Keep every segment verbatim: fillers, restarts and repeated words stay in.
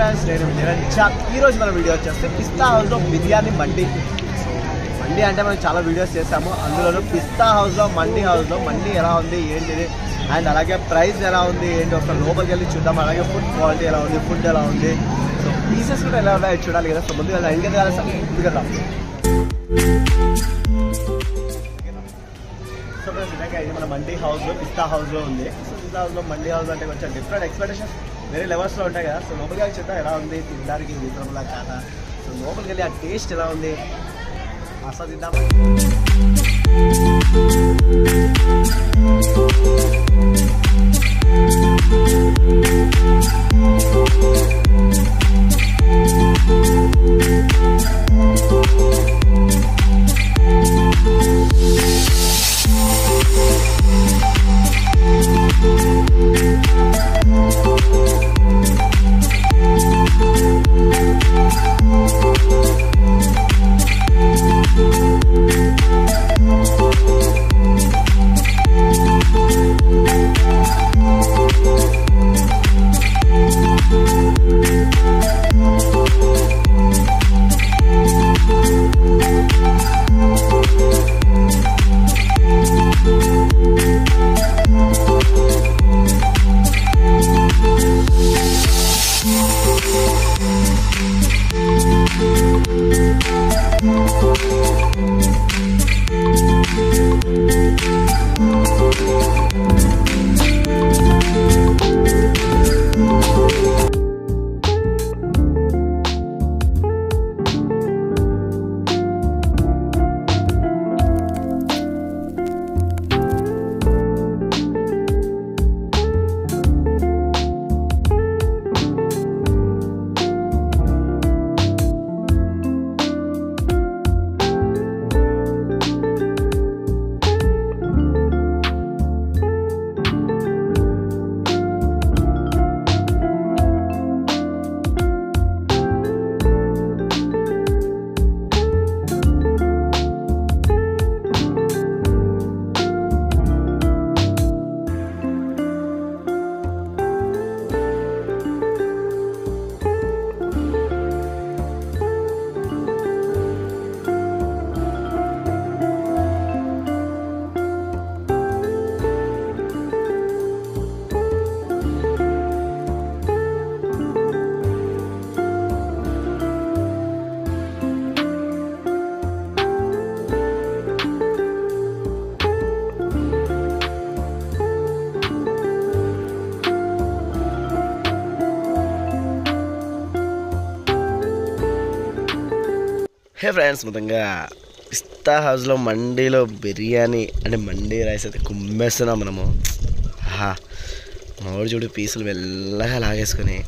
Friends, నేను నిరంజన్. ఈరోజు మన వీడియో వచ్చేస్తే పిస్తా హౌస్లో బిర్యానీ మండి. మండి అంటే మనం చాలా వీడియోస్ చేసాము, అందులోనూ పిస్తా హౌస్లో మండి హౌస్లో మండి ఎలా ఉంది ఏంటిది అండ్ అలాగే ప్రైస్ ఎలా ఉంది ఏంటి ఒకసారి లోపలికి వెళ్ళి చూద్దాం. అలాగే ఫుడ్ క్వాలిటీ ఎలా ఉంది, ఫుడ్ ఎలా ఉంది, సో పీసెస్ కూడా ఎలా ఉన్నాయో చూడాలి కదా. సో ముందు వెళ్ళాలి, ఇంకెంత కాదు సార్ ఇంటికి వెళ్దాం. సో ఫ్రెండ్స్, నిజంగా ఇది మన మండి హౌస్లో పిస్తా హౌస్లో ఉంది. సో పిస్తా హౌస్లో మండి హౌస్ అంటే కొంచెం డిఫరెంట్ ఎక్స్పెక్టేషన్స్ వేరే లెవెల్స్లో ఉంటాయి కదా. సో లోపలికి వెళ్ళి చూద్దాం ఎలా ఉంది, తినడానికి రీజనబుల్ కాదా. సో లోపలికి వెళ్ళి ఆ టేస్ట్ ఎలా ఉంది ఆస్వాదిద్దాం. హే ఫ్రెండ్స్, మొత్తంగా పిస్తా హౌస్లో మండీలో బిర్యానీ అంటే మండీ రైస్ అయితే కుమ్మేస్తున్నాం మనము. ఆహా, మామిడి చూడు పీసులు మెల్లగా లాగేసుకొని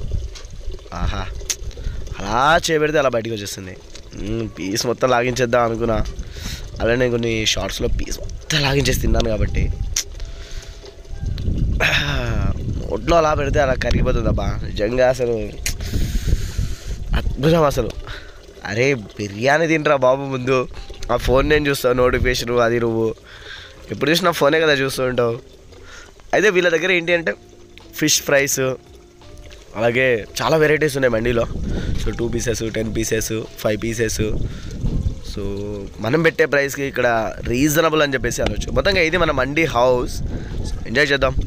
ఆహా అలా చేపెడితే అలా బయటకు వచ్చేస్తుంది. పీస్ మొత్తం లాగించేద్దాం అనుకున్నా, అలానే నేను కొన్ని షార్ట్స్లో పీస్ మొత్తం లాగించేసి తిన్నాను కాబట్టి ఒడ్లో అలా పెడితే అలా కరిగిపోతుంది అబ్బా. నిజంగా అసలు అద్భుతం అసలు. అరే బిర్యానీ తింటరా బాబు, ముందు ఆ ఫోన్ నేను చూస్తావు, నోటిఫికేషన్ అది నువ్వు ఎప్పుడు చూసినా ఫోనే కదా చూస్తూ ఉంటావు. అయితే వీళ్ళ దగ్గర ఏంటి అంటే ఫిష్ ఫ్రైస్, అలాగే చాలా వెరైటీస్ ఉన్నాయి మండీలో. So two pieces, ten pieces, five pieces. So మనం పెట్టే ప్రైస్కి ఇక్కడ రీజనబుల్ అని చెప్పేసి అనొచ్చు. మొత్తంగా ఇది మన మండీ హౌస్, ఎంజాయ్ చేద్దాం.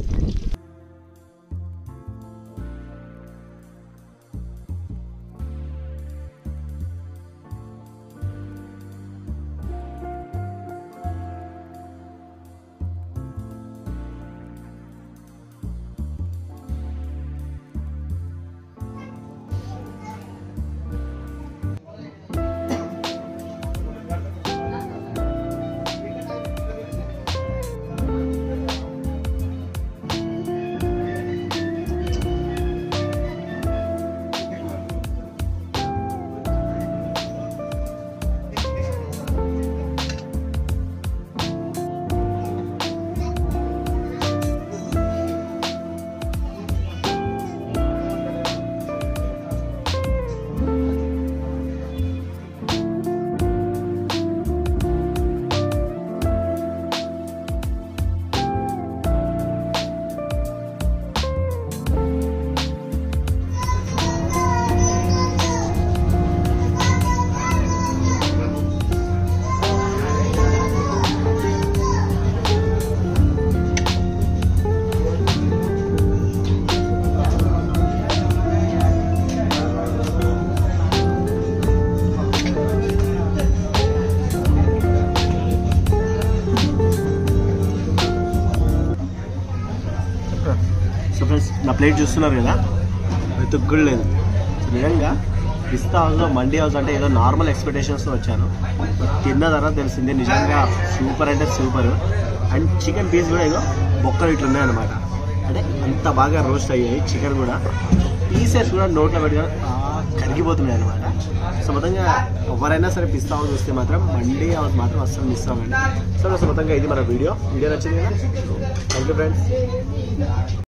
ప్లేట్ చూస్తున్నారు కదా, వెతుక్కులు లేదు. నిజంగా పిస్తా హౌస్లో మండీ హౌస్ అంటే ఏదో నార్మల్ ఎక్స్పెక్టేషన్స్తో వచ్చాను. తిన్న తర్వాత తెలిసింది నిజంగా సూపర్ అంటే సూపర్. అండ్ చికెన్ పీస్ కూడా ఏదో బొక్కలు ఇట్లా ఉన్నాయన్నమాట. అంటే అంత బాగా రోస్ట్ అయ్యాయి. చికెన్ కూడా పీసెస్ కూడా నోట్లో పెట్టుకొని కరిగిపోతున్నాయి అనమాట. సో మొత్తంగా ఎవరైనా సరే పిస్తా హౌస్ వస్తే మాత్రం మండీ హౌస్ మాత్రం అస్సలు మిస్ అవ్వండి. సో మొత్తంగా ఇది మన వీడియో వీడియో నచ్చింది కదా. Thank you friends.